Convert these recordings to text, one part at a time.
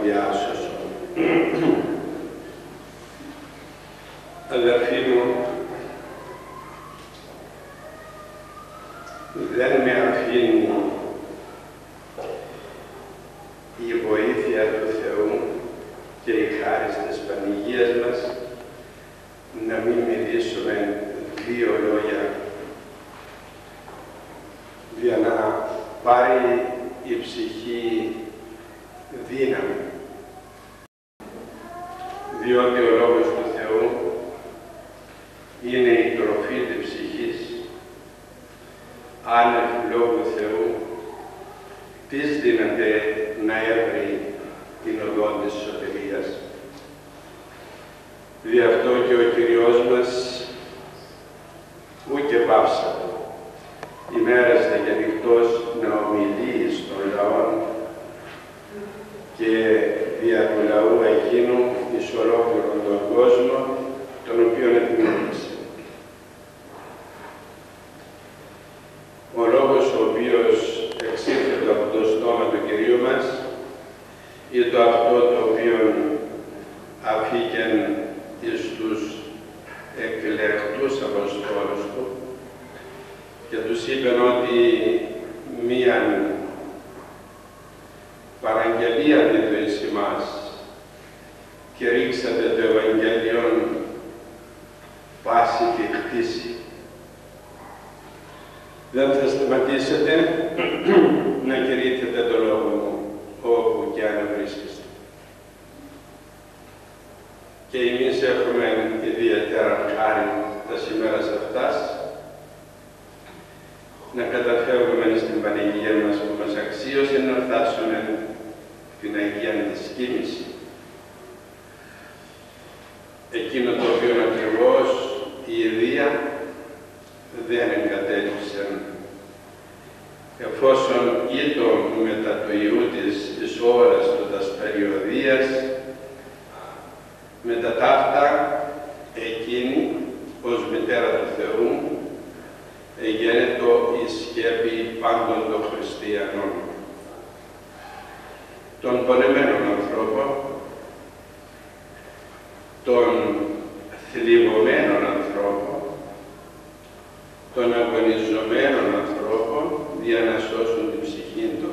διάσωσον. Αδερφοί μου, δεν με αφήνει η βοήθεια του Θεού και η χάρη της Πανηγίας μας να μην μιλήσουμε δύο λόγια για να πάρει η ψυχή δύναμη. Διότι ο Λόγος του Θεού είναι η τροφή της ψυχής. Άνευ Λόγου Θεού, τις δύναται να έβρει την οδό της σωτηρίας. Δι' αυτό και ο Κυριός μας ούκε πάψατε, ημέρας δε και νυχτός να ομιλεί στον λαό και δια του λαού εκείνου εις ολόκληρον τον κόσμο, τον οποίον επιμονήσε. Ο λόγος ο οποίος εξήρθεται από το στόμα του Κυρίου μας ή το αυτό το οποίο αφήκεν εις τους εκλεκτούς Αποστόλους του και τους είπεν ότι μίαν παραγγελία δίδω εις ημάς και ρίξατε το Ευαγγέλιον πάση τη χτίση. Δεν θα σταματήσετε να κηρύττετε το Λόγο μου όπου και αν βρίσκεστε. Και εμείς έχουμε ιδιαίτερα χάρη τα σήμερα αυτάς να καταφεύγουμε στην Πανηγία μας που μας αξίωσε να φτάσουμε την Αγία της Κοίμηση. Εκείνο το οποίο ακριβώς η Ιδία δεν εγκατέλειψε, εφόσον ήτον μετά του Ιού της εις ώρας του τας περιοδίας, μετά ταύτα εκείνη ως μητέρα του Θεού εγένετο η σκέπη πάντων των χριστιανών, των πονεμένων ανθρώπων, των θλιβωμένων ανθρώπων, των αγωνιζομένων ανθρώπων για να σώσουν την ψυχή του.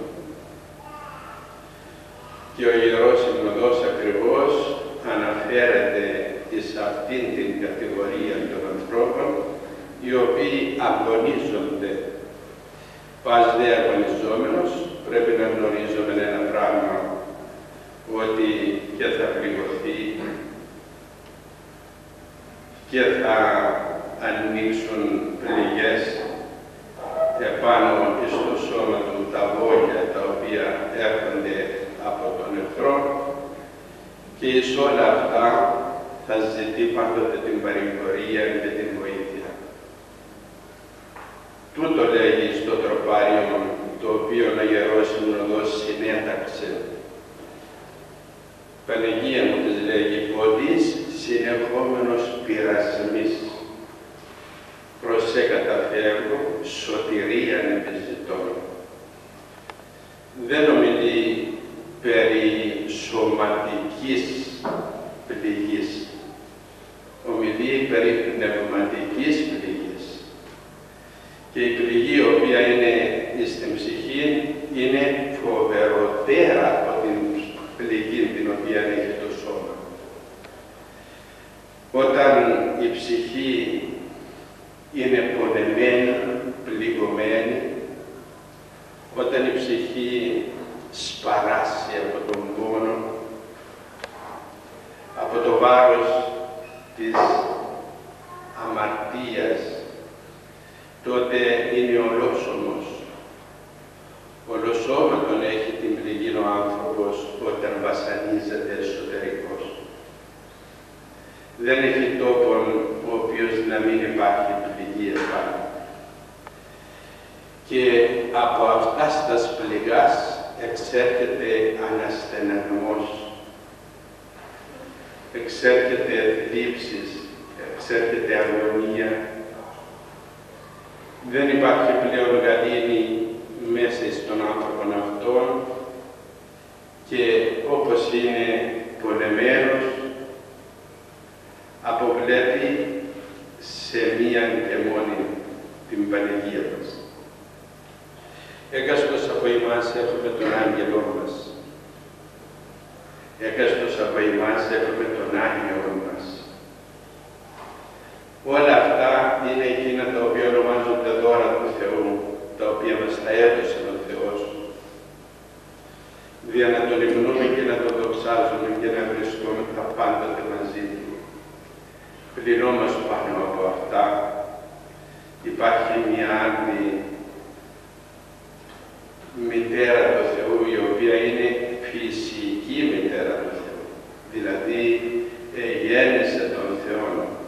Και ο Ιερός Συνοδός ακριβώς αναφέρεται εις αυτήν την κατηγορία των ανθρώπων οι οποίοι αγωνίζονται. Πας δε αγωνιζόμενος πρέπει να γνωρίζουμε ένα πράγμα, ότι και θα πληγωθεί και θα ανοίξουν πληγές επάνω στο σώμα του τα βόλια τα οποία έρχονται από τον εχθρό και εις όλα αυτά θα ζητεί πάντοτε την παρηγορία και την βοήθεια. Τούτο λέγει στο τροπάριο το οποίο ο Ιερός Συνοδός συνέταξε. Παναγία μου της λέγει «Ποντής συνεχόμενος πειρασμής, προσέ καταφεύγω, σωτηρίαν επιζητών». Δεν ομιλεί περί σωματικής πληγής, ομιλεί περί πνευματικής πληγής. Και η πληγή η οποία είναι στην ψυχή είναι φοβερότερα από την πληγή την οποία έχει το σώμα. Όταν η ψυχή είναι πονεμένη, πληγωμένη, όταν η ψυχή σπαράσει από τον πόνο, από το βάρος της αμαρτίας, τότε είναι ολόσωμος. Ολοσώματον έχει την πληγή ο άνθρωπος όταν βασανίζεται εσωτερικός. Δεν έχει τόπον ο οποίος να μην υπάρχει πληγή επάνω. Και από αυτάς τας πληγάς εξέρχεται αναστεναγμός, εξέρχεται θλίψεις, εξέρχεται αγωνία. Δεν υπάρχει πλέον γαλήνη μέσα στον άνθρωπο αυτόν και όπως είναι πονεμένος, αποβλέπει σε μία και μόνη την Παναγία μας. Έκαστος από εμάς έχουμε τον Άγγελό μας. Έκαστος από εμάς έχουμε τον Άγιο μας. Όλα αυτά είναι εκείνα τα οποία ονομάζονται δώρα του Θεού, τα οποία μας τα έδωσε ο Θεός, για να τον υμνούμε και να τον δοξάζουμε και να βρισκόμεθα πάντοτε μαζί του. Πλην όμως πάνω από αυτά υπάρχει μια άλλη μητέρα του Θεού, η οποία είναι φυσική μητέρα του Θεού, δηλαδή γέννησε τον Θεό.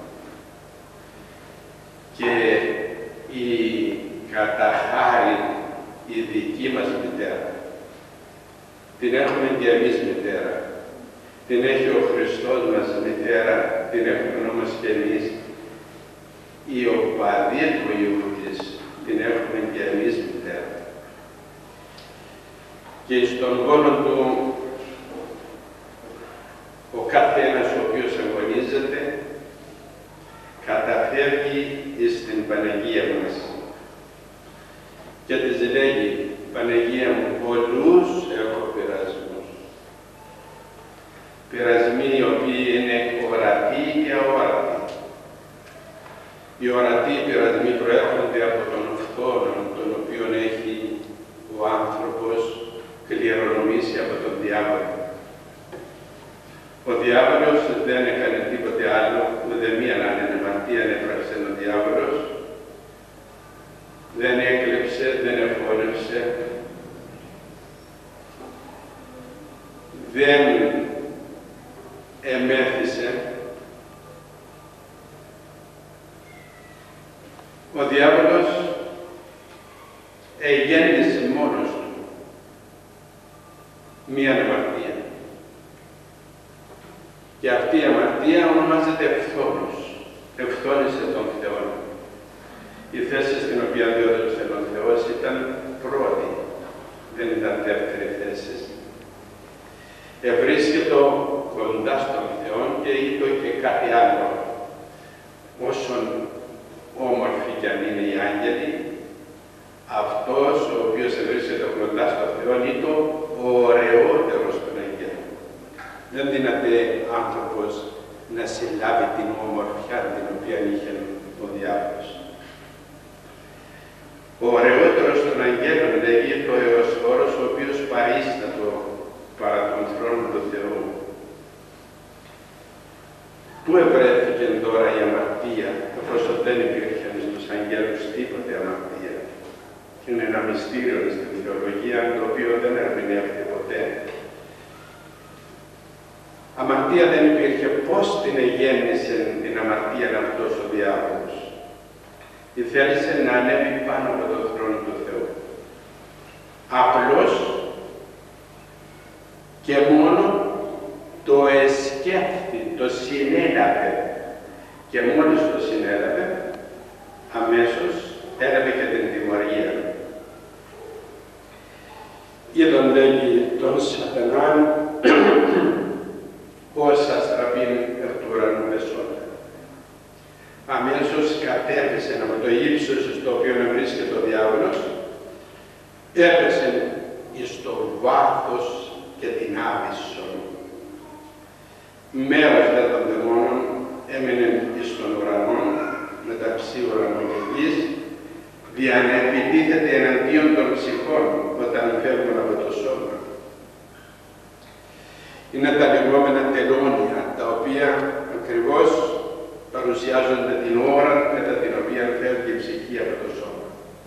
Και η καταχάρη, η δική μας μητέρα, την έχουμε και εμείς μητέρα. Την έχει ο Χριστός μας μητέρα, την έχουμε όμως και εμείς. Οι οπαδοί του Υιού της, την έχουμε και εμείς μητέρα. Και στον πόνο του, ο καθένας ο οποίος αγωνίζεται, καταφεύγει στην Παναγία μας και της λέγει: Παναγία μου, πολλούς έχω πειρασμούς. Πειρασμοί οι οποίοι είναι ορατοί και αόρατοι. Οι ορατοί πειρασμοί προέρχονται από τον φθόνο, τον οποίο έχει ο άνθρωπος κληρονομήσει από τον διάβολο. Ο διάβολος δεν έκανε τίποτε άλλο, ούτε μία άλλη αμαρτία έπραξε ο διάβολος. Δεν έκλεψε, δεν εφώνευσε, δεν εμέθησε. Ο διάβολος γέννησε μόνος του μία αμαρτία. Και αυτή η αμαρτία ονομάζεται ευθόνος. Ευθόνησε τον Θεό. Η θέση στην οποία διόδωσε τον Θεός ήταν πρώτη, δεν ήταν δεύτερη θέση. Ευρίσκεται κοντά στον Θεό και είπε και κάτι άλλο. Όσον όμορφοι κι αν είναι οι άγγελοι, αυτός ο οποίος ευρίσκεται κοντά στον Θεό είναι ο ωραιότερος των αγγέλων. Δεν δύναται άνθρωπος να συλλάβει την ομορφιά την οποία είχε ο διάβολος. Ο ωραιότερος των αγγέλων λέγει το Εωσφόρος, ο οποίος παρίστατο παρά τον θρόνο του Θεού. Πού ευρέθηκε τώρα η αμαρτία, εφόσον δεν υπήρχε στους αγγέλους τίποτε αμαρτία. Είναι ένα μυστήριο στην θεολογία, το οποίο δεν ερμηνεύεται ποτέ. Αμαρτία δεν υπήρχε. Πώς την εγέννησε την αμαρτία αυτός ο διάβολος? Θέλησε να ανέβει πάνω από τον θρόνο του Θεού. Απλώς και μόνο το εσκέφθη, το συνέλαβε. Και μόλις το συνέλαβε, αμέσως έλαβε και την τιμωρία. Είδον λέγει τον σατανάν, όσα στραπήν εκ του ουρανού μεσόνα. Αμέσως κατέβησε από το ύψος στο οποίο βρίσκεται ο διάβολος, έπεσε στο βάθος και την άβυσσον. Μέρος δε των δαιμόνων έμεινε στον ουρανό, μεταξύ ουρανού και γης, δια να επιτίθεται εναντίον των ψυχών όταν φεύγουν από το σώμα. Είναι τα λεγόμενα τελώνια, τα οποία ακριβώς παρουσιάζονται την ώρα κατά την οποία φεύγει η ψυχή από το σώμα.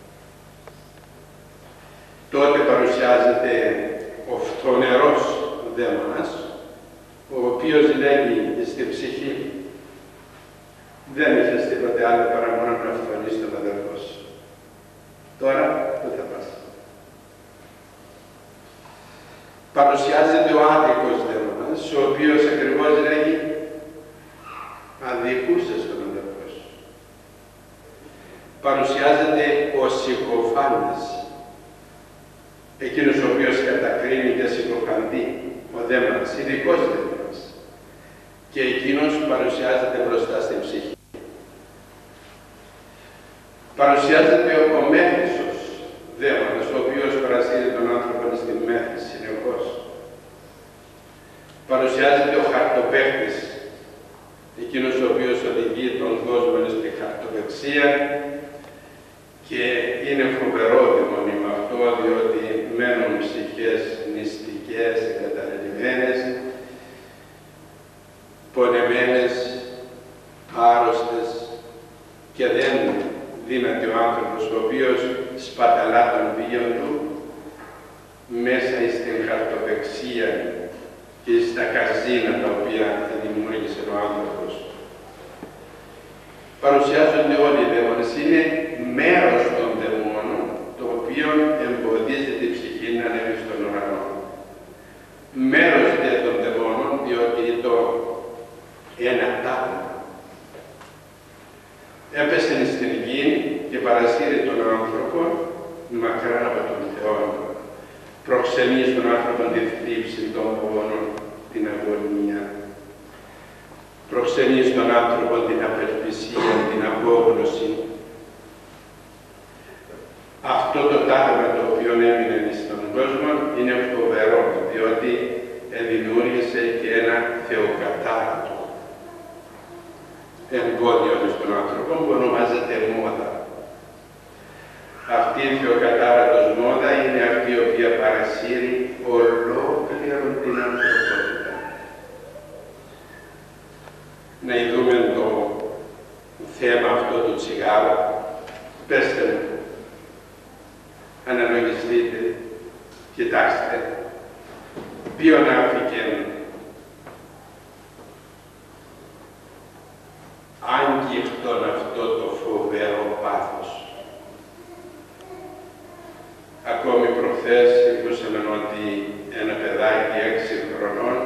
Τότε παρουσιάζεται ο φθονερός δαίμονας, ο οποίος λέγει στη ψυχή: δεν είχες τίποτε άλλο παρά μόνο να φθονείς τον αδερφό σου. Τώρα πού θα πας? Παρουσιάζεται ο άδικος δαίμονας, ο οποίος ακριβώς λέγει: αδικούσες τον αδερφό σου. Παρουσιάζεται ο συκοφάντης, εκείνος ο οποίος κατακρίνει και συκοφαντεί. δέμα της, ειδικός δέμας. Και εκείνος παρουσιάζεται μπροστά στην ψυχή. Παρουσιάζεται ο μέθησος δέμονας, ο οποίος παρασύρει τον άνθρωπο στην μέθηση συνεχώς. Παρουσιάζεται ο χαρτοπαίχτης, εκείνος ο οποίος οδηγεί τον κόσμο στη χαρτοπαιξία, και είναι φοβερό το μόνιμα αυτό, διότι μένουν ψυχές νηστικές, εγκαταλελειμμένες, πονεμένες, άρρωστες, και δεν δύναται ο άνθρωπος ο οποίος σπαταλά τον βίον του μέσα στην χαρτοπαιξία και στα καζίνα τα οποία δημιούργησε ο άνθρωπος. Παρουσιάζονται όλοι οι δαίμονες. Είναι μέρος των δαιμόνων, το οποίο εμποδίζει την ψυχή να ανέβει στον ουρανό. Μέρος των δαιμόνων, διότι το ένα τάπλο έπεσε στην γη και παρασύρει τον άνθρωπο μακρά από τον Θεό. Προξενεί στον άνθρωπο τη θλίψη, των πόνων, την αγωνία. Προξενεί στον άνθρωπο την απελπισία, την απόγνωση. Αυτό το τάγμα το οποίο έμεινε στον κόσμο είναι φοβερό, διότι δημιούργησε και ένα θεοκατάρατο εμπόδιο στον άνθρωπο που ονομάζεται μόδα. Αυτή η θεοκατάρατος μόδα είναι αυτή η οποία παρασύρει ολόκληρον την ανθρωπότητα. Να δούμε το θέμα αυτό του τσιγάρου. Πέστε μου, αναλογιστείτε, κοιτάξτε, ποιον άφηκε άγγιχτον αυτό το φοβερό πάθος. Ακόμη προχθές ακούσαμε ότι ένα παιδάκι 6 χρονών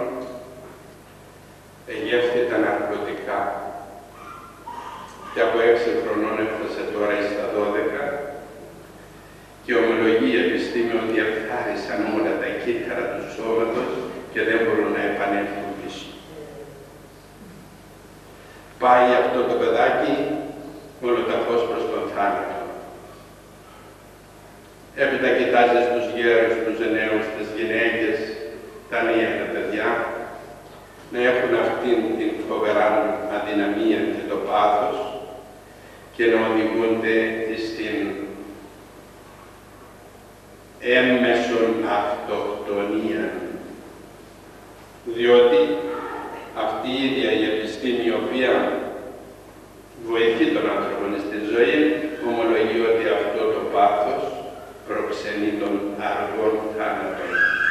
εγεύθη τα ναρκωτικά και από 6 χρονών έφτασε τώρα στα 12 και ομολογεί η επιστήμη ότι ευχάρισαν όλα τα κύτταρα του σώματος και δεν μπορούν να επανέλθουν πίσω. Πάει αυτό το παιδάκι όλο τα φως προς τον θάνατο. Έπειτα κοιτάζει στους γέρους, τους νέους, τις γυναίκες, τα νέα τα παιδιά, να έχουν αυτήν την φοβερά αδυναμία και το πάθος και να οδηγούνται στην έμμεσον αυτοκτονία. Διότι αυτή η ίδια η επιστήμη η οποία βοηθεί τον άνθρωπο στη ζωή ομολογεί ότι αυτό το πάθος προξενεί τον αργόν θάνατο.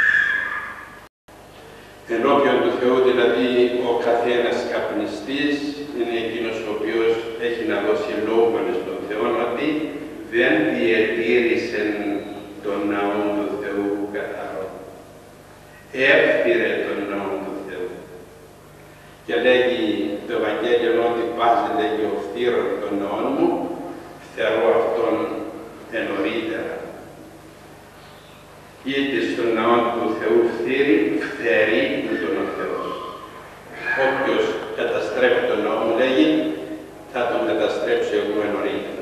Ενώπιον του Θεού δηλαδή ο καθένας καπνιστής είναι εκείνος ο οποίος έχει να δώσει λόγο στον Θεό ότι δεν διατήρησε τον ναό του Θεού καθαρό. Έφυρε τον ναό του Θεού. Και λέγει το Ευαγγέλιο ότι πάζει, λέγει, ο φθήρων των ναών μου, φθερώ αυτόν ενωρίτερα. Είτε στον ναό του Θεού φθήρει, φθερεί ούτων ο Θεός. Όποιος καταστρέφει τον ναό μου, λέγει, θα τον καταστρέψω εγώ ενωρίτερα.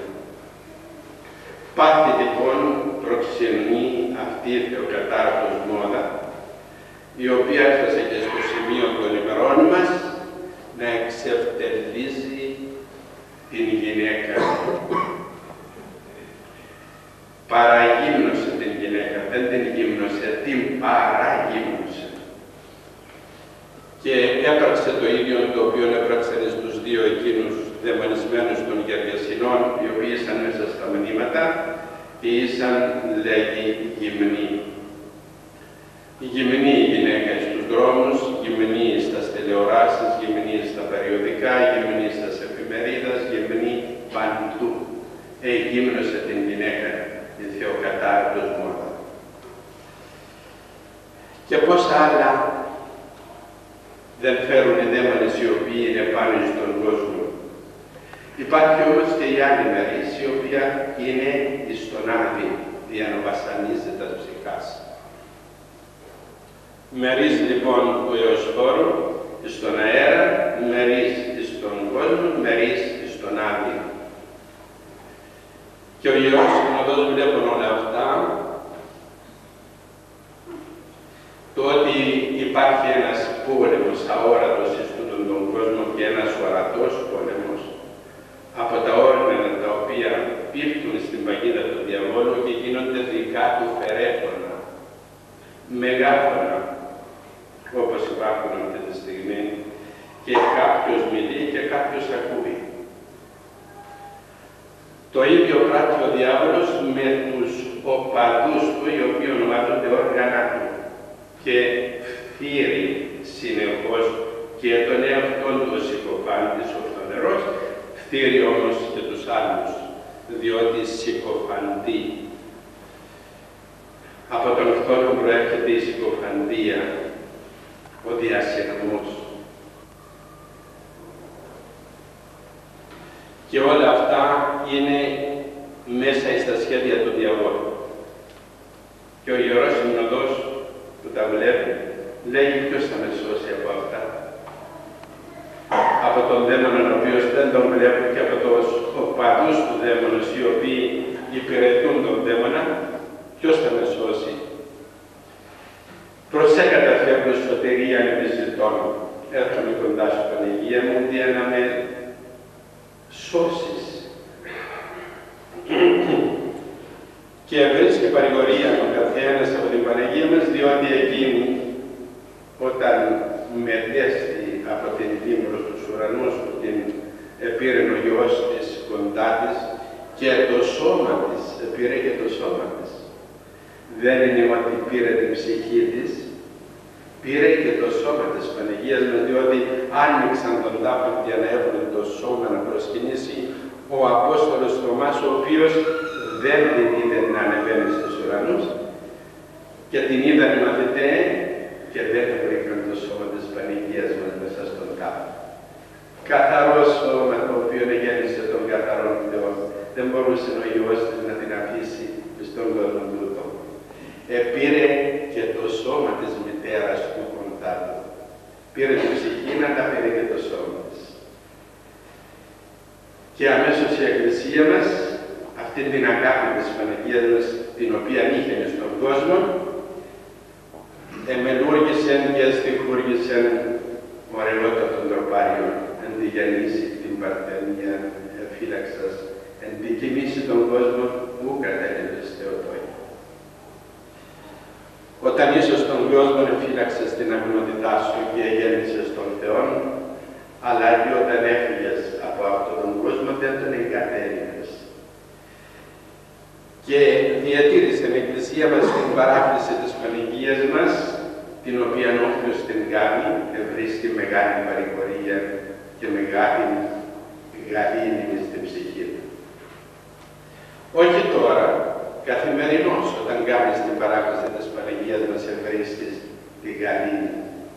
Πάθη λοιπόν προξενεί αυτή η θεοκατάρατος μόδα, η οποία έφτασε και στο σημείο των ημερών μας να εξευτελίζει την γυναίκα. Παραγύμνωσε την γυναίκα, δεν την γύμνωσε, την παραγύμνωσε. Και έπραξε το ίδιο το οποίο έπραξαν στους δύο εκείνους δαιμονισμένους των Γεργεσινών, οι οποίοι ήσαν μέσα στα μνήματα και ήσαν, λέγει, γυμνοί. Γυμνή η γυναίκα στους δρόμους, γυμνή στις τηλεοράσεις, γυμνή στα περιοδικά, γυμνή στις εφημερίδες, γυμνή παντού. Γύμνωσε την γυναίκα η θεοκατάρατος μόδα. Και πόσα άλλα δεν φέρουν οι δαίμονες οι οποίοι είναι πάνω στον κόσμο. Υπάρχει όμως και η άλλη μερής, η οποία είναι στον άδειο, για να βασανίζει τα ψυχάς. Μερίς λοιπόν του εωσφόρου στον αέρα, μερίς στον κόσμο, μερίς στον άδειο. Και ο Ιερός Συνοδός βλέπουν όλα αυτά, το ότι υπάρχει ένας πόλεμος αόρατος στον τον κόσμο και ένας ορατός πόλεμος από τα όρμενα τα οποία πέφτουν στην παγίδα του διαβόλου και γίνονται δικά του φερέφωνα, μεγάφωνα, όπως υπάρχουν αυτή τη στιγμή, και κάποιος μιλεί και κάποιος ακούει. Το ίδιο πράττει ο διάβολος με τους οπαδούς του, οι οποίοι ονομάζονται όργανα του, και φθείρει συνεχώς και τον εαυτόν του συκοφάντης ο φθονερός, φθείρει όμως και τους άλλους, διότι συκοφαντεί. Από τον φθόνο προέρχεται η συκοφαντία, ο διασυρμός. Και όλα αυτά είναι μέσα στα σχέδια του διαβόλου. Και ο Ιερός Συνοδός που τα βλέπει, λέει ποιος θα με σώσει από αυτά. Από τον δαίμονα ο οποίος δεν τον βλέπει και από τους οπαδούς του δαίμονος οι οποίοι υπηρετούν τον δαίμονα, ποιος θα με σώσει. Προσέκατα φεύγω σωτηρία επιζητών. Έρχομαι κοντά σου Παναγία μου, για να με σώσεις. Και βρίσκει παρηγορία ο καθένας από την Παναγία μας, διότι εκείνη όταν μετέστη από την Λίμνο στους ουρανούς που την επήρε ο Υιός της κοντά της και το σώμα της, επήρε και το σώμα της. Δεν είναι ότι πήρε την ψυχή της, πήρε και το σώμα της Παναγίας μας, διότι άνοιξαν τον τάφο για να έχουν το σώμα να προσκυνήσει ο Απόστολος Θωμάς, ο οποίος δεν την είδε να ανεβαίνει στους ουρανούς και την είδαν οι μαθητές και δεν βρήκαν το σώμα της Παναγίας μας μέσα στον τάφο. Καθαρό σώμα το οποίο γέννησε τον καθαρό Θεό. Δεν μπορούσε ο Υιός της να την αφήσει στον κόσμο τούτο. Επήρε και το σώμα της μητέρας του κοντά του. Πήρε την ψυχή, αλλά πήρε και το σώμα της. Και αμέσως η Εκκλησία μας, αυτή την αγάπη της Παναγίας μας, την οποία είχε στον κόσμο, εμελούργησε και στιχούργησε ωραιότατον τροπάριον, εν τη γεννήσει την παρθενία φύλαξας, εν τη κοιμήσει τον κόσμο, ου κατέλαβες Θεοτόκη. Όταν ίσως τον κόσμο φύλαξες την αγνότητά σου και γέννησες τον Θεό, αλλά και όταν έφυγες από αυτόν τον κόσμο δεν τον εγκατέλειπες. Και διατήρησε την Εκκλησία μας την παράκληση της Παναγίας μας, την οποία όποιος την κάνει βρίσκει μεγάλη παρηγορία και μεγάλη γαλήνη στην ψυχή του. Όχι τώρα, καθημερινώς όταν κάνεις την παράκληση της Παναγίας μας βρίσκεις τη γαλήνη.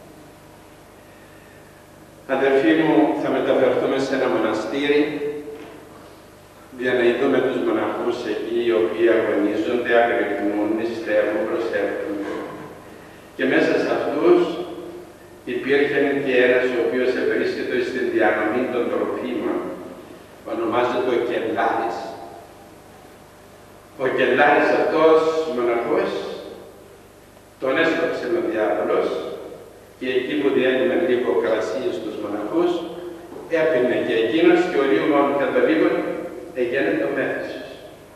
Αδερφοί μου, θα μεταφερθούμε σε ένα μοναστήρι για να δούμε τους μοναχούς εκεί οι οποίοι αγωνίζονται, αγρυπνούν, νηστεύουν, προσεύχονται. Και μέσα σε αυτούς υπήρχε και ένας ο οποίος βρίσκεται στην διανομή των τροφίμων. Ονομάζεται ο Κελάρης. Ο Κελάρης αυτός μοναχός τον έστρεψε ο διάβολος και εκεί που διέλυμε λίγο κρασί στους μοναχούς έπινε και εκείνος και ο λίγο κατά λίγο έγινε το μέθησος.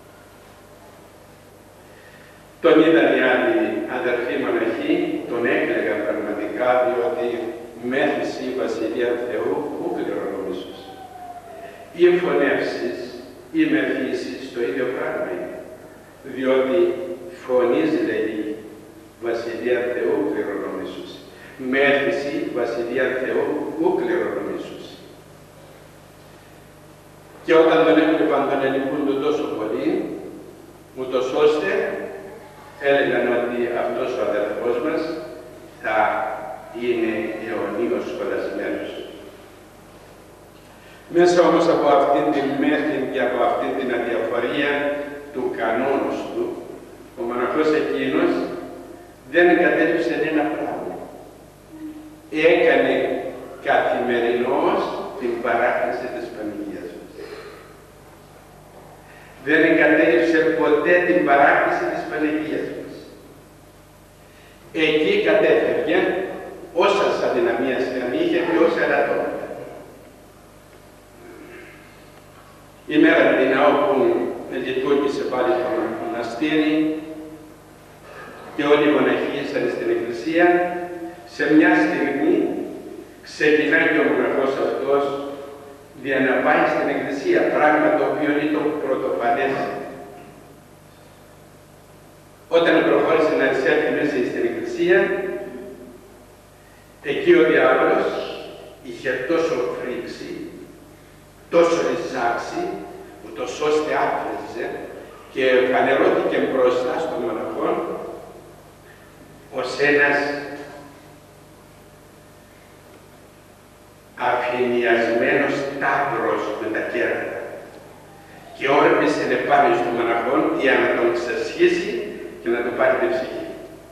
Τον είδαν οι άλλοι αδερφοί μοναχοί, τον έκλαιγαν πραγματικά, διότι μέθηση η Βασιλεία Θεού που κληρονομήσους. Οι φωνεύσεις, οι μεθύσεις το ίδιο πράγμα είναι, διότι φωνίζει λέγει Βασιλεία Θεού κληρονομήσους. Μέθηση Βασιλεία Θεού που κληρονομήσους. Και όταν τον έβλεπαν τον ελπούντο τόσο πολύ, ούτως ώστε έλεγαν ότι αυτός ο αδερφός μας θα είναι αιωνίως σχολασμένος. Μέσα όμως από αυτήν την μέθη και από αυτήν την αδιαφορία του κανόνος του, ο μοναχός εκείνος δεν εγκατέλειψε ένα πράγμα. έκανε καθημερινώς την παράκληση της Παναγίας μας. Δεν εγκατέλειψε ποτέ την παράκληση της Παναγίας μας. Εκεί κατέφευγε όσας αδυναμίες και αν είχε και όσα ελαττώματα. Η μέρα την όπου λειτουργήσε πάλι το μοναστήρι και όλοι οι μοναχοί ήσαν στην εκκλησία, σε μια στιγμή ξεκινάει και ο μοναχός αυτός για να πάει στην εκκλησία, πράγμα το οποίο είναι το πρωτοφανές. Όταν προχώρησε να εισέλθει μέσα στην εκκλησία, εκεί ο διάβολος είχε τόσο φρίξει, τόσο ριζάξει, ούτως ώστε άπλεζε και φανερώθηκε μπροστά στον μοναχό ως ένας αφηνιασμένος τάβρος με τα κέρατα και όρμησε επάνω στον μοναχό για να τον ξεσχίσει και να του πάρει την ψυχή.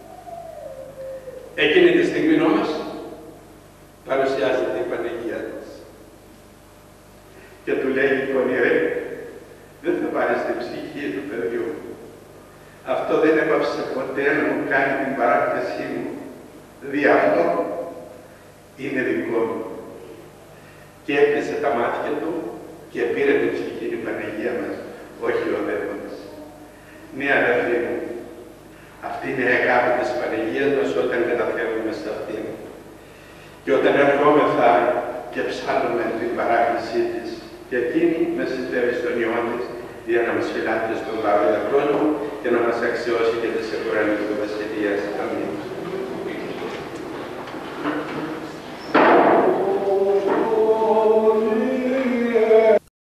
Εκείνη τη στιγμή όμως παρουσιάζεται η Παναγία της και του λέει: «Πονηρέ, δεν θα πάρεις την ψυχή του παιδιού. Αυτό δεν έπαψε ποτέ να μου κάνει την παράκλησή μου. Δι' αυτό είναι δικό μου». Και έκλεισε τα μάτια του και πήρε την ψυχή η Παναγία μας, όχι ο δαίμονας. Ναι, αδερφοί μου, αυτή είναι η αγάπη της Παναγίας μας όταν καταφέρουμε σε αυτήν. Και όταν ερχόμεθα και ψάχνουμε την παράκλησή της, και εκείνη με συντεύει στον Υιόν της για να μας φυλάται στον παρόντα κόσμο και να μας αξιώσει και τις εικορανικού βασιλείου.